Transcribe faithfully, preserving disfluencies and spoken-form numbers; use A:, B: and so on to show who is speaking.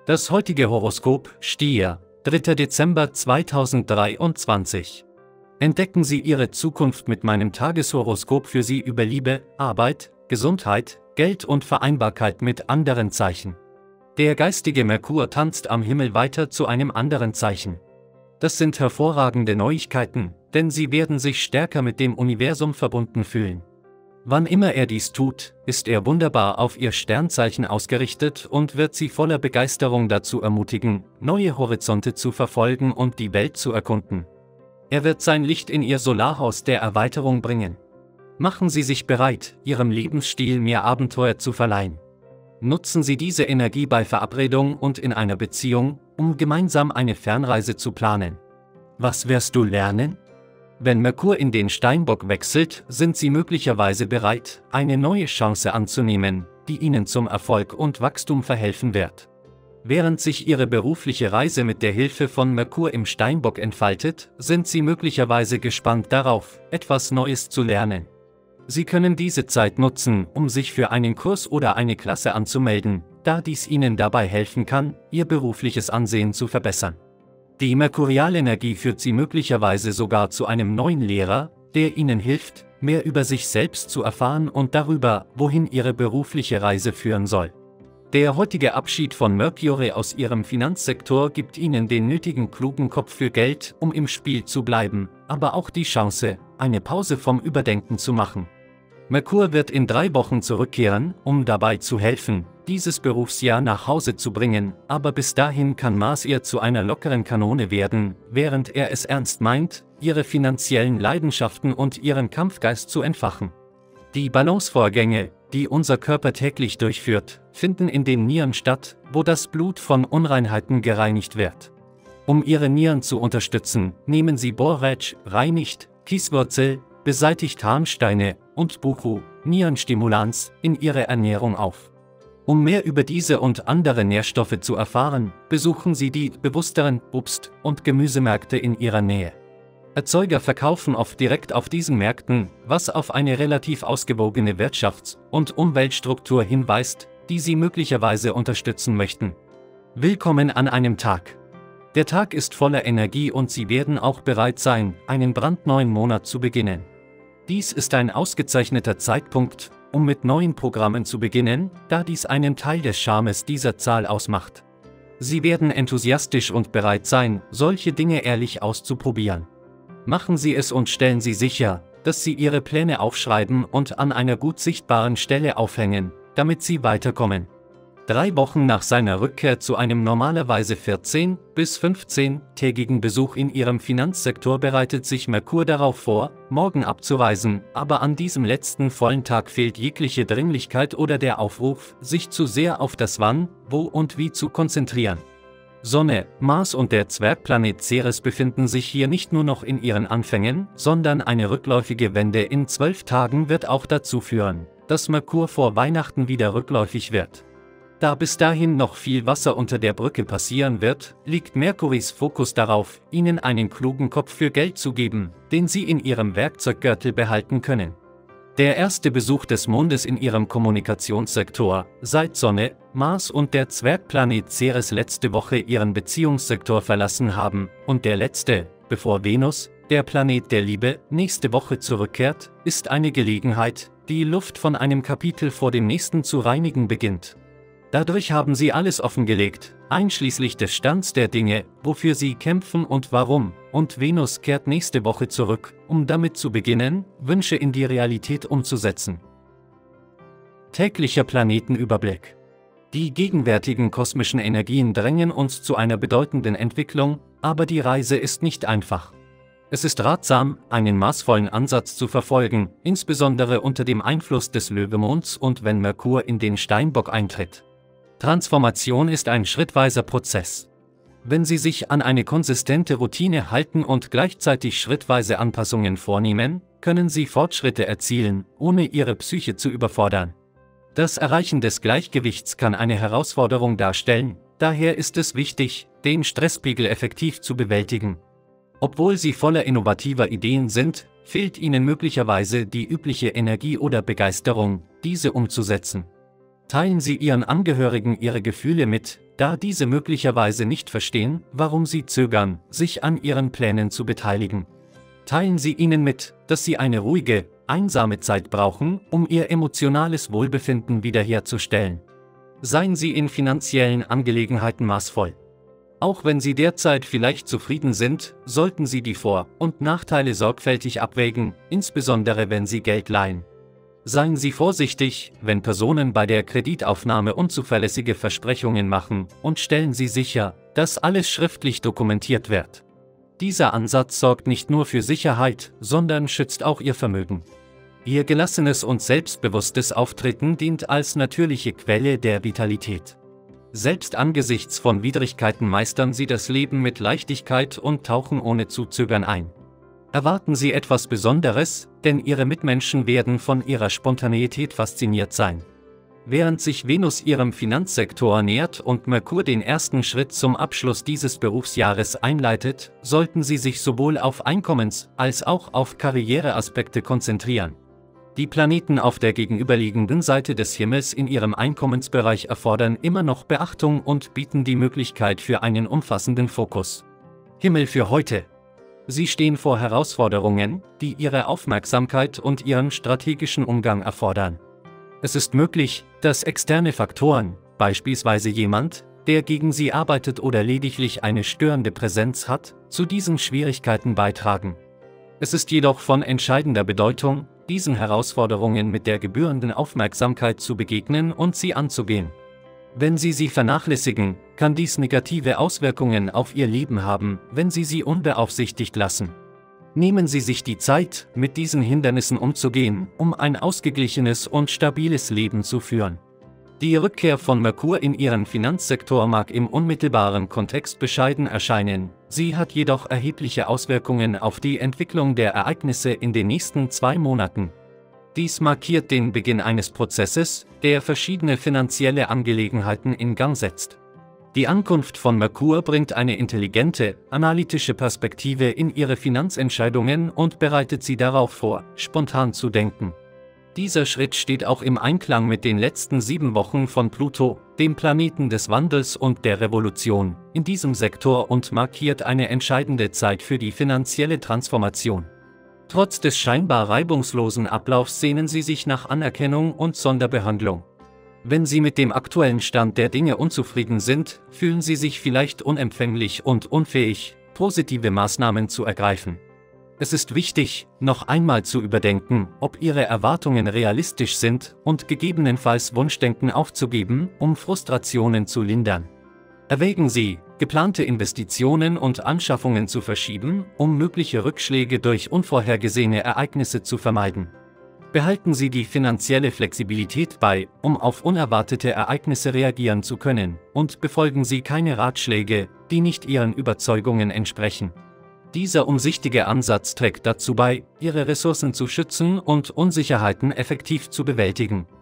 A: Das heutige Horoskop, Stier, dritter Dezember zweitausenddreiundzwanzig. Entdecken Sie Ihre Zukunft mit meinem Tageshoroskop für Sie über Liebe, Arbeit, Gesundheit, Geld und Vereinbarkeit mit anderen Zeichen. Der geistige Merkur tanzt am Himmel weiter zu einem anderen Zeichen. Das sind hervorragende Neuigkeiten, denn Sie werden sich stärker mit dem Universum verbunden fühlen. Wann immer er dies tut, ist er wunderbar auf Ihr Sternzeichen ausgerichtet und wird Sie voller Begeisterung dazu ermutigen, neue Horizonte zu verfolgen und die Welt zu erkunden. Er wird sein Licht in Ihr Solarhaus der Erweiterung bringen. Machen Sie sich bereit, Ihrem Lebensstil mehr Abenteuer zu verleihen. Nutzen Sie diese Energie bei Verabredung und in einer Beziehung, um gemeinsam eine Fernreise zu planen. Was wirst du lernen? Wenn Merkur in den Steinbock wechselt, sind Sie möglicherweise bereit, eine neue Chance anzunehmen, die Ihnen zum Erfolg und Wachstum verhelfen wird. Während sich Ihre berufliche Reise mit der Hilfe von Merkur im Steinbock entfaltet, sind Sie möglicherweise gespannt darauf, etwas Neues zu lernen. Sie können diese Zeit nutzen, um sich für einen Kurs oder eine Klasse anzumelden, da dies Ihnen dabei helfen kann, Ihr berufliches Ansehen zu verbessern. Die Merkurialenergie führt Sie möglicherweise sogar zu einem neuen Lehrer, der Ihnen hilft, mehr über sich selbst zu erfahren und darüber, wohin Ihre berufliche Reise führen soll. Der heutige Abschied von Mercury aus Ihrem Finanzsektor gibt Ihnen den nötigen klugen Kopf für Geld, um im Spiel zu bleiben, aber auch die Chance, eine Pause vom Überdenken zu machen. Merkur wird in drei Wochen zurückkehren, um dabei zu helfen, dieses Berufsjahr nach Hause zu bringen, aber bis dahin kann Mars ihr zu einer lockeren Kanone werden, während er es ernst meint, ihre finanziellen Leidenschaften und ihren Kampfgeist zu entfachen. Die Balancevorgänge, die unser Körper täglich durchführt, finden in den Nieren statt, wo das Blut von Unreinheiten gereinigt wird. Um Ihre Nieren zu unterstützen, nehmen Sie Borretsch, reinigt, Kieswurzel, beseitigt Harnsteine und Buchu, Nierenstimulanz, in Ihre Ernährung auf. Um mehr über diese und andere Nährstoffe zu erfahren, besuchen Sie die bewussteren Obst- und Gemüsemärkte in Ihrer Nähe. Erzeuger verkaufen oft direkt auf diesen Märkten, was auf eine relativ ausgewogene Wirtschafts- und Umweltstruktur hinweist, die Sie möglicherweise unterstützen möchten. Willkommen an einem Tag. Der Tag ist voller Energie und Sie werden auch bereit sein, einen brandneuen Monat zu beginnen. Dies ist ein ausgezeichneter Zeitpunkt, um mit neuen Programmen zu beginnen, da dies einen Teil des Charmes dieser Zahl ausmacht. Sie werden enthusiastisch und bereit sein, solche Dinge ehrlich auszuprobieren. Machen Sie es und stellen Sie sicher, dass Sie Ihre Pläne aufschreiben und an einer gut sichtbaren Stelle aufhängen, damit Sie weiterkommen. Drei Wochen nach seiner Rückkehr zu einem normalerweise vierzehn- bis fünfzehn-tägigen Besuch in Ihrem Finanzsektor bereitet sich Merkur darauf vor, morgen abzureisen, aber an diesem letzten vollen Tag fehlt jegliche Dringlichkeit oder der Aufruf, sich zu sehr auf das Wann, Wo und Wie zu konzentrieren. Sonne, Mars und der Zwergplanet Ceres befinden sich hier nicht nur noch in ihren Anfängen, sondern eine rückläufige Wende in zwölf Tagen wird auch dazu führen, dass Merkur vor Weihnachten wieder rückläufig wird. Da bis dahin noch viel Wasser unter der Brücke passieren wird, liegt Merkuris Fokus darauf, Ihnen einen klugen Kopf für Geld zu geben, den Sie in Ihrem Werkzeuggürtel behalten können. Der erste Besuch des Mondes in Ihrem Kommunikationssektor, seit Sonne, Mars und der Zwergplanet Ceres letzte Woche Ihren Beziehungssektor verlassen haben, und der letzte, bevor Venus, der Planet der Liebe, nächste Woche zurückkehrt, ist eine Gelegenheit, die Luft von einem Kapitel vor dem nächsten zu reinigen beginnt. Dadurch haben Sie alles offengelegt, einschließlich des Stands der Dinge, wofür Sie kämpfen und warum, und Venus kehrt nächste Woche zurück, um damit zu beginnen, Wünsche in die Realität umzusetzen. Täglicher Planetenüberblick. Die gegenwärtigen kosmischen Energien drängen uns zu einer bedeutenden Entwicklung, aber die Reise ist nicht einfach. Es ist ratsam, einen maßvollen Ansatz zu verfolgen, insbesondere unter dem Einfluss des Löwemonds und wenn Merkur in den Steinbock eintritt. Transformation ist ein schrittweiser Prozess. Wenn Sie sich an eine konsistente Routine halten und gleichzeitig schrittweise Anpassungen vornehmen, können Sie Fortschritte erzielen, ohne Ihre Psyche zu überfordern. Das Erreichen des Gleichgewichts kann eine Herausforderung darstellen, daher ist es wichtig, den Stresspegel effektiv zu bewältigen. Obwohl Sie voller innovativer Ideen sind, fehlt Ihnen möglicherweise die übliche Energie oder Begeisterung, diese umzusetzen. Teilen Sie Ihren Angehörigen Ihre Gefühle mit, da diese möglicherweise nicht verstehen, warum Sie zögern, sich an Ihren Plänen zu beteiligen. Teilen Sie ihnen mit, dass Sie eine ruhige, einsame Zeit brauchen, um Ihr emotionales Wohlbefinden wiederherzustellen. Seien Sie in finanziellen Angelegenheiten maßvoll. Auch wenn Sie derzeit vielleicht zufrieden sind, sollten Sie die Vor- und Nachteile sorgfältig abwägen, insbesondere wenn Sie Geld leihen. Seien Sie vorsichtig, wenn Personen bei der Kreditaufnahme unzuverlässige Versprechungen machen, und stellen Sie sicher, dass alles schriftlich dokumentiert wird. Dieser Ansatz sorgt nicht nur für Sicherheit, sondern schützt auch Ihr Vermögen. Ihr gelassenes und selbstbewusstes Auftreten dient als natürliche Quelle der Vitalität. Selbst angesichts von Widrigkeiten meistern Sie das Leben mit Leichtigkeit und tauchen ohne zu zögern ein. Erwarten Sie etwas Besonderes, denn Ihre Mitmenschen werden von Ihrer Spontaneität fasziniert sein. Während sich Venus Ihrem Finanzsektor nähert und Merkur den ersten Schritt zum Abschluss dieses Berufsjahres einleitet, sollten Sie sich sowohl auf Einkommens- als auch auf Karriereaspekte konzentrieren. Die Planeten auf der gegenüberliegenden Seite des Himmels in ihrem Einkommensbereich erfordern immer noch Beachtung und bieten die Möglichkeit für einen umfassenden Fokus. Himmel für heute. Sie stehen vor Herausforderungen, die Ihre Aufmerksamkeit und Ihren strategischen Umgang erfordern. Es ist möglich, dass externe Faktoren, beispielsweise jemand, der gegen Sie arbeitet oder lediglich eine störende Präsenz hat, zu diesen Schwierigkeiten beitragen. Es ist jedoch von entscheidender Bedeutung, diesen Herausforderungen mit der gebührenden Aufmerksamkeit zu begegnen und sie anzugehen. Wenn Sie sie vernachlässigen, kann dies negative Auswirkungen auf Ihr Leben haben, wenn Sie sie unbeaufsichtigt lassen. Nehmen Sie sich die Zeit, mit diesen Hindernissen umzugehen, um ein ausgeglichenes und stabiles Leben zu führen. Die Rückkehr von Merkur in Ihren Finanzsektor mag im unmittelbaren Kontext bescheiden erscheinen, sie hat jedoch erhebliche Auswirkungen auf die Entwicklung der Ereignisse in den nächsten zwei Monaten. Dies markiert den Beginn eines Prozesses, der verschiedene finanzielle Angelegenheiten in Gang setzt. Die Ankunft von Merkur bringt eine intelligente, analytische Perspektive in Ihre Finanzentscheidungen und bereitet Sie darauf vor, spontan zu denken. Dieser Schritt steht auch im Einklang mit den letzten sieben Wochen von Pluto, dem Planeten des Wandels und der Revolution, in diesem Sektor und markiert eine entscheidende Zeit für die finanzielle Transformation. Trotz des scheinbar reibungslosen Ablaufs sehnen Sie sich nach Anerkennung und Sonderbehandlung. Wenn Sie mit dem aktuellen Stand der Dinge unzufrieden sind, fühlen Sie sich vielleicht unempfänglich und unfähig, positive Maßnahmen zu ergreifen. Es ist wichtig, noch einmal zu überdenken, ob Ihre Erwartungen realistisch sind und gegebenenfalls Wunschdenken aufzugeben, um Frustrationen zu lindern. Erwägen Sie, geplante Investitionen und Anschaffungen zu verschieben, um mögliche Rückschläge durch unvorhergesehene Ereignisse zu vermeiden. Behalten Sie die finanzielle Flexibilität bei, um auf unerwartete Ereignisse reagieren zu können, und befolgen Sie keine Ratschläge, die nicht Ihren Überzeugungen entsprechen. Dieser umsichtige Ansatz trägt dazu bei, Ihre Ressourcen zu schützen und Unsicherheiten effektiv zu bewältigen.